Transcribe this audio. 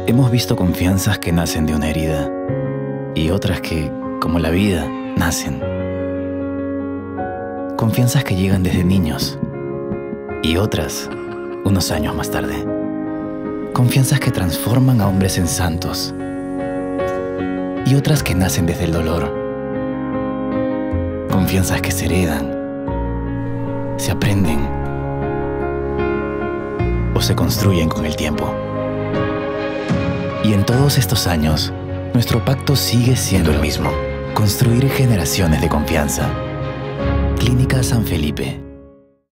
Hemos visto confianzas que nacen de una herida y otras que, como la vida, nacen. Confianzas que llegan desde niños y otras unos años más tarde. Confianzas que transforman a hombres en santos y otras que nacen desde el dolor. Confianzas que se heredan, se aprenden o se construyen con el tiempo. Y en todos estos años, nuestro pacto sigue siendo el mismo: construir generaciones de confianza. Clínica San Felipe.